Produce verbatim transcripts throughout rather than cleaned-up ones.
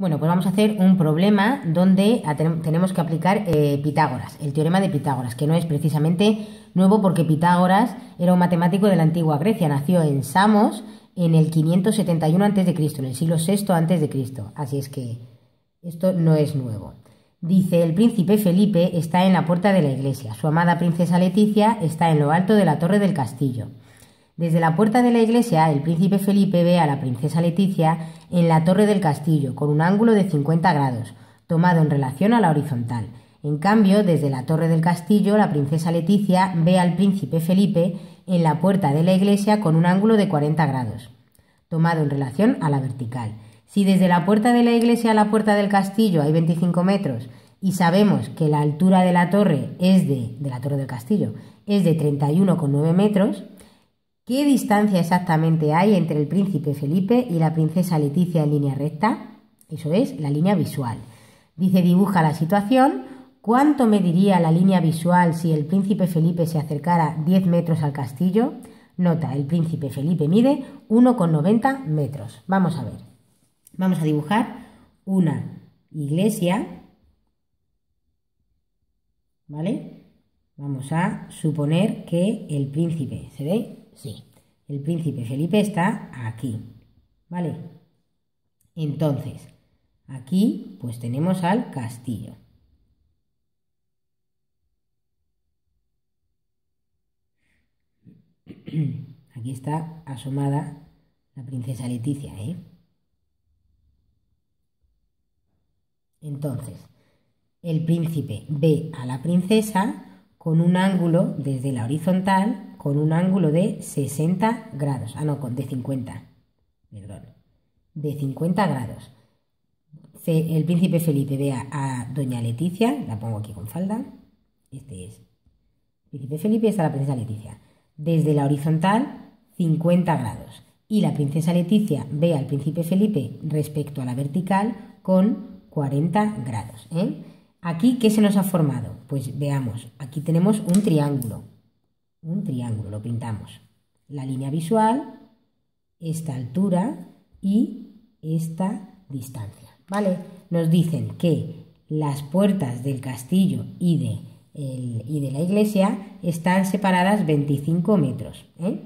Bueno, pues vamos a hacer un problema donde tenemos que aplicar eh, Pitágoras, el teorema de Pitágoras, que no es precisamente nuevo porque Pitágoras era un matemático de la antigua Grecia, nació en Samos en el quinientos setenta y uno antes de Cristo, en el siglo sexto antes de Cristo, así es que esto no es nuevo. Dice, el príncipe Felipe está en la puerta de la iglesia, su amada princesa Leticia está en lo alto de la torre del castillo. Desde la puerta de la iglesia, el príncipe Felipe ve a la princesa Leticia en la torre del castillo, con un ángulo de cincuenta grados, tomado en relación a la horizontal. En cambio, desde la torre del castillo, la princesa Leticia ve al príncipe Felipe en la puerta de la iglesia con un ángulo de cuarenta grados, tomado en relación a la vertical. Si desde la puerta de la iglesia a la puerta del castillo hay veinticinco metros y sabemos que la altura de la torre es de, de la torre del castillo es de treinta y uno coma nueve metros, ¿qué distancia exactamente hay entre el príncipe Felipe y la princesa Leticia en línea recta? Eso es la línea visual. Dice, dibuja la situación. ¿Cuánto mediría la línea visual si el príncipe Felipe se acercara diez metros al castillo? Nota, el príncipe Felipe mide uno coma noventa metros. Vamos a ver. Vamos a dibujar una iglesia, ¿vale? Vamos a suponer que el príncipe, ¿se ve? Sí, el príncipe Felipe está aquí, ¿vale? Entonces, aquí pues tenemos al castillo. Aquí está asomada la princesa Leticia, ¿eh? Entonces, el príncipe ve a la princesa con un ángulo desde la horizontal, con un ángulo de sesenta grados. Ah, no, con de cincuenta. Perdón. De cincuenta grados. El príncipe Felipe ve a, a doña Leticia, la pongo aquí con falda. Este es el príncipe Felipe y esta es la princesa Leticia. Desde la horizontal, cincuenta grados. Y la princesa Leticia ve al príncipe Felipe respecto a la vertical con cuarenta grados, ¿eh? Aquí, ¿qué se nos ha formado? Pues veamos, aquí tenemos un triángulo, un triángulo, lo pintamos. La línea visual, esta altura y esta distancia, ¿vale? Nos dicen que las puertas del castillo y de, el, y de la iglesia están separadas veinticinco metros, ¿eh?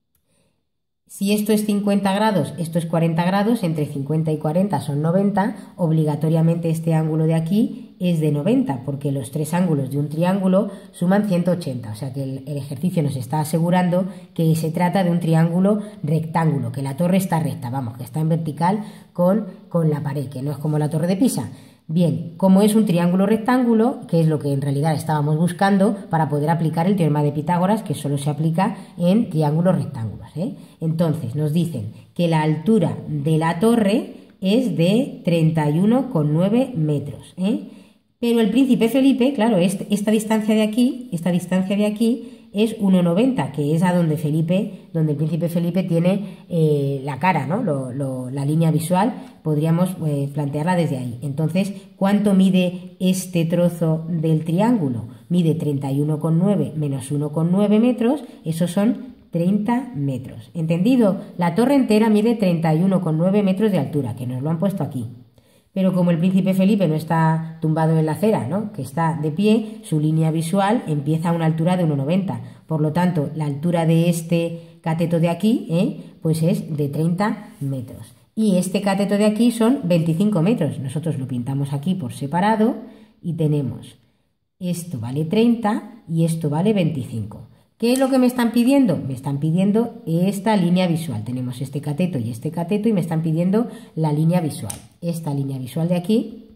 Si esto es cincuenta grados, esto es cuarenta grados, entre cincuenta y cuarenta son noventa, obligatoriamente este ángulo de aquí es de noventa, porque los tres ángulos de un triángulo suman ciento ochenta, o sea que el, el ejercicio nos está asegurando que se trata de un triángulo rectángulo, que la torre está recta, vamos, que está en vertical con, con la pared, que no es como la torre de Pisa. Bien, como es un triángulo rectángulo, que es lo que en realidad estábamos buscando para poder aplicar el teorema de Pitágoras, que solo se aplica en triángulos rectángulos, ¿eh? Entonces, nos dicen que la altura de la torre es de treinta y uno coma nueve metros, ¿eh? Pero el príncipe Felipe, claro, este, esta distancia de aquí, esta distancia de aquí es uno coma noventa, que es a donde Felipe, donde el príncipe Felipe tiene eh, la cara, ¿no? Lo, lo, la línea visual, podríamos eh, plantearla desde ahí. Entonces, ¿cuánto mide este trozo del triángulo? Mide treinta y uno coma nueve menos uno coma nueve metros, esos son treinta metros. ¿Entendido? La torre entera mide treinta y uno coma nueve metros de altura, que nos lo han puesto aquí. Pero como el príncipe Felipe no está tumbado en la acera, ¿no?, que está de pie, su línea visual empieza a una altura de uno coma noventa. Por lo tanto, la altura de este cateto de aquí, ¿eh?, pues es de treinta metros. Y este cateto de aquí son veinticinco metros. Nosotros lo pintamos aquí por separado y tenemos esto vale treinta y esto vale veinticinco. ¿Qué es lo que me están pidiendo? Me están pidiendo esta línea visual. Tenemos este cateto y este cateto y me están pidiendo la línea visual. Esta línea visual de aquí,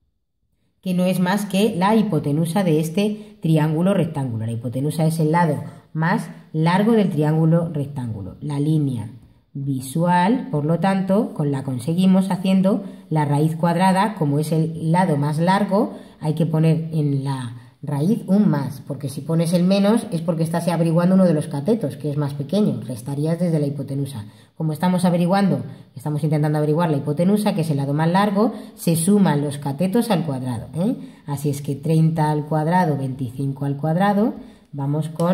que no es más que la hipotenusa de este triángulo rectángulo. La hipotenusa es el lado más largo del triángulo rectángulo. La línea visual, por lo tanto, con la conseguimos haciendo la raíz cuadrada. Como es el lado más largo, hay que poner en la raíz un más, porque si pones el menos es porque estás averiguando uno de los catetos, que es más pequeño, restarías desde la hipotenusa. Como estamos averiguando, estamos intentando averiguar la hipotenusa, que es el lado más largo, se suman los catetos al cuadrado, ¿eh? Así es que treinta al cuadrado, veinticinco al cuadrado, vamos con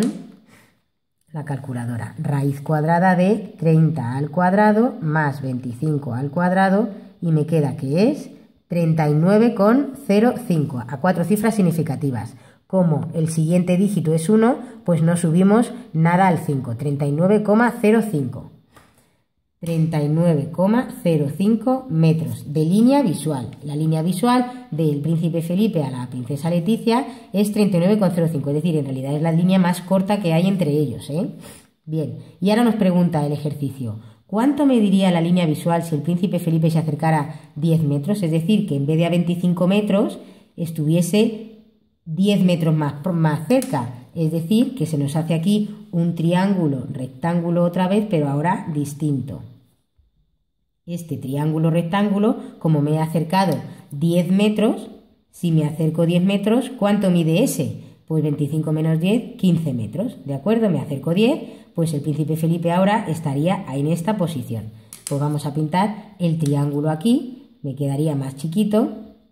la calculadora. Raíz cuadrada de treinta al cuadrado más veinticinco al cuadrado y me queda que es treinta y nueve coma cero cinco, a cuatro cifras significativas. Como el siguiente dígito es uno, pues no subimos nada al cinco, treinta y nueve coma cero cinco. treinta y nueve coma cero cinco metros de línea visual. La línea visual del príncipe Felipe a la princesa Leticia es treinta y nueve coma cero cinco, es decir, en realidad es la línea más corta que hay entre ellos, ¿eh? Bien, y ahora nos pregunta el ejercicio, ¿cuánto mediría la línea visual si el príncipe Felipe se acercara diez metros? Es decir, que en vez de a veinticinco metros estuviese diez metros más, más cerca. Es decir, que se nos hace aquí un triángulo rectángulo otra vez, pero ahora distinto. Este triángulo rectángulo, como me he acercado diez metros, si me acerco diez metros, ¿cuánto mide ese? Pues veinticinco menos diez, quince metros. ¿De acuerdo? Me acerco diez, pues el príncipe Felipe ahora estaría en esta posición. Pues vamos a pintar el triángulo aquí, me quedaría más chiquito.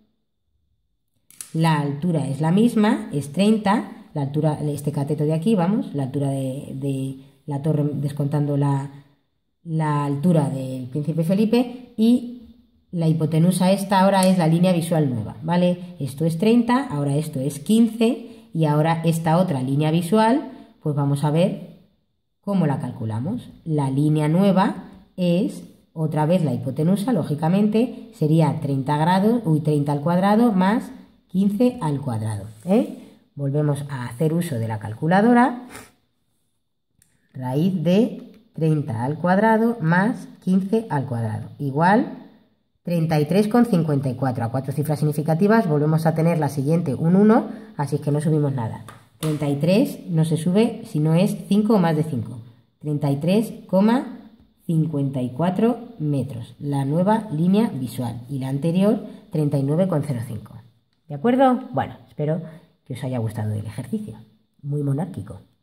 La altura es la misma, es treinta. La altura, este cateto de aquí, vamos, la altura de, de la torre descontando la, la altura del príncipe Felipe, y la hipotenusa esta ahora es la línea visual nueva, ¿vale? Esto es treinta, ahora esto es quince, y ahora esta otra línea visual, pues vamos a ver cómo la calculamos. La línea nueva es, otra vez la hipotenusa, lógicamente, sería treinta grados, uy, treinta al cuadrado más quince al cuadrado, ¿eh? Volvemos a hacer uso de la calculadora. Raíz de treinta al cuadrado más quince al cuadrado, igual treinta y tres coma cincuenta y cuatro. A cuatro cifras significativas volvemos a tener la siguiente, un uno, así que no subimos nada. treinta y tres no se sube si no es cinco o más de cinco. treinta y tres coma cincuenta y cuatro metros, la nueva línea visual, y la anterior treinta y nueve coma cero cinco. ¿De acuerdo? Bueno, espero que os haya gustado el ejercicio. Muy monárquico.